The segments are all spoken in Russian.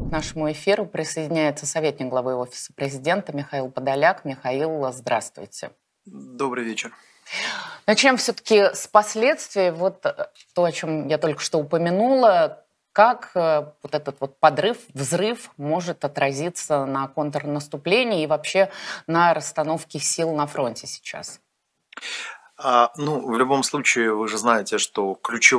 к нашему эфиру присоединяется советник главы Офиса президента Михаил Подоляк. Михаил, здравствуйте. Добрый вечер. Начнем все-таки с последствий. То, о чем я только что упомянула. Как вот этот подрыв, взрыв может отразиться на контрнаступлении и вообще на расстановке сил на фронте сейчас? В любом случае, вы же знаете, что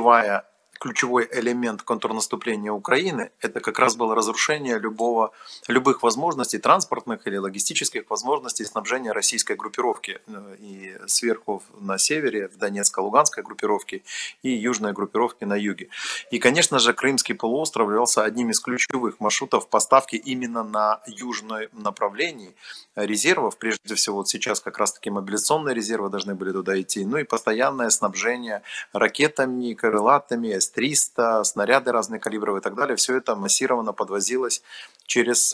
ключевой элемент контрнаступления Украины – это как раз было разрушение любых возможностей, транспортных или логистических возможностей снабжения российской группировки и сверху на севере, в Донецко-Луганской группировке и южной группировке на юге. И, конечно же, Крымский полуостров являлся одним из ключевых маршрутов поставки именно на южном направлении резервов. Прежде всего, вот сейчас как раз-таки мобилизационные резервы должны были туда идти, ну и постоянное снабжение ракетами, крылатыми, С-300, снаряды разных калибров и так далее. Все это массированно подвозилось через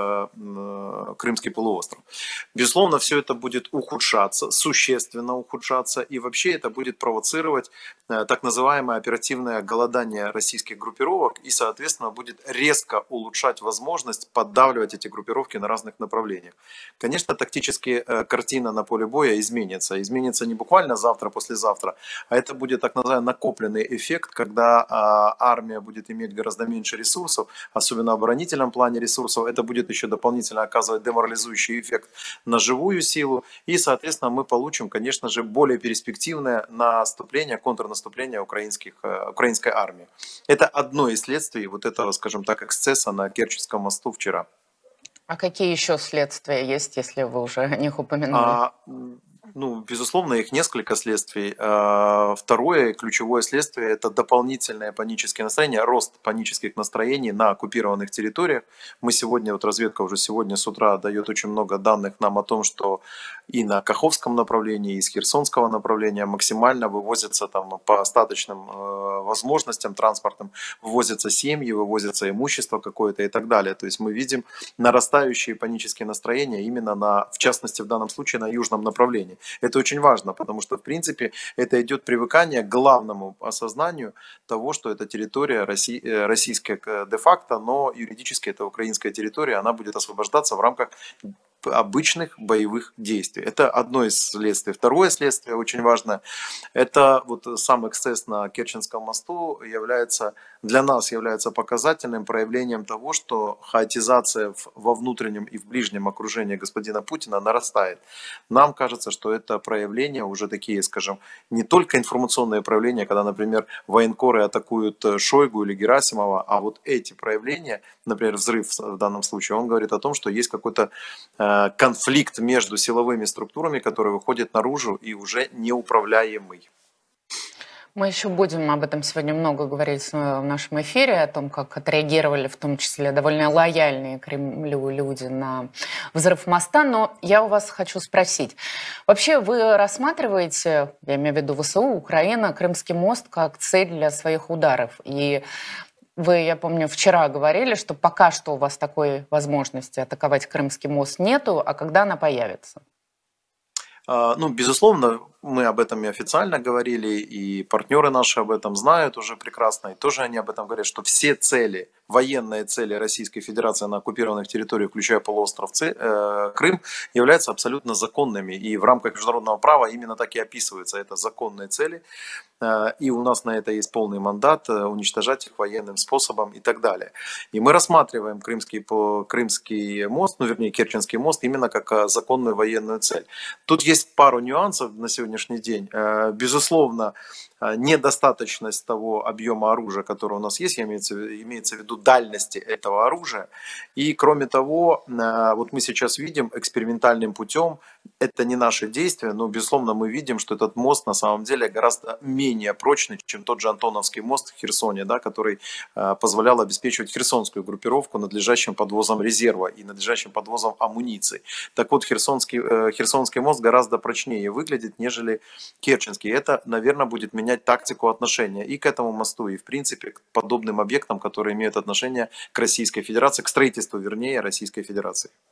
Крымский полуостров. Безусловно, все это будет ухудшаться, существенно ухудшаться, и вообще это будет провоцировать так называемое оперативное голодание российских группировок и, соответственно, будет резко улучшать возможность поддавливать эти группировки на разных направлениях. Конечно, тактически картина на поле боя изменится. Изменится не буквально завтра, послезавтра, а это будет так называемый накопленный эффект, когда армия будет иметь гораздо меньше ресурсов, особенно в оборонительном плане ресурсов. Это будет еще дополнительно оказывать деморализующий эффект на живую силу. И, соответственно, мы получим, конечно же, более перспективное наступление, контрнаступление украинской армии. Это одно из следствий вот этого, скажем так, эксцесса на Керченском мосту вчера. А какие еще следствия есть, если вы уже о них упомянули? Безусловно, их несколько следствий. Второе ключевое следствие – это дополнительное паническое настроение, рост панических настроений на оккупированных территориях. Мы сегодня, разведка уже сегодня с утра дает очень много данных нам о том, что и на Каховском направлении, и с Херсонского направления максимально вывозятся там по остаточным возможностям транспортным, вывозятся семьи, вывозятся имущество какое-то и так далее. То есть мы видим нарастающие панические настроения именно в частности в данном случае на южном направлении. Это очень важно, потому что, в принципе, это идет привыкание к главному осознанию того, что эта территория российская де-факто, но юридически это украинская территория, она будет освобождаться в рамках обычных боевых действий. Это одно из следствий. Второе следствие, очень важное, это сам эксцесс на Керченском мосту для нас является показательным проявлением того, что хаотизация во внутреннем и в ближнем окружении господина Путина нарастает. Нам кажется, что это проявления уже такие, скажем, не только информационные проявления, когда, например, военкоры атакуют Шойгу или Герасимова, а вот эти проявления, например, взрыв в данном случае, он говорит о том, что есть какой-то конфликт между силовыми структурами, который выходит наружу и уже неуправляемый. Мы еще будем об этом сегодня много говорить в нашем эфире, о том, как отреагировали в том числе довольно лояльные Кремлю люди на взрыв моста. Но я у вас хочу спросить. Вообще вы рассматриваете, я имею в виду ВСУ, Украина, Крымский мост как цель для своих ударов? И вы, я помню, вчера говорили, что пока что у вас такой возможности атаковать Крымский мост нету, а когда она появится? Безусловно, мы об этом и официально говорили, и партнеры наши об этом знают уже прекрасно, и тоже они об этом говорят, что все цели, военные цели Российской Федерации на оккупированных территориях, включая полуостров Крым, являются абсолютно законными, и в рамках международного права именно так и описываются, это законные цели, и у нас на это есть полный мандат уничтожать их военным способом и так далее. И мы рассматриваем Крымский мост, Керченский мост именно как законную военную цель. Тут есть пару нюансов на сегодняшний день. Безусловно, недостаточность того объема оружия, которое у нас есть, имеется в виду дальности этого оружия. И кроме того, мы сейчас видим экспериментальным путем, это не наши действия, но безусловно мы видим, что этот мост на самом деле гораздо менее прочный, чем тот же Антоновский мост в Херсоне, который позволял обеспечивать херсонскую группировку надлежащим подвозом резерва и надлежащим подвозом амуниции. Так вот, Херсонский мост гораздо прочнее выглядит, нежели Керченский. Это, наверное, будет менять тактику отношения и к этому мосту, и в принципе к подобным объектам, которые имеют отношение к Российской Федерации, к строительству, вернее, Российской Федерации.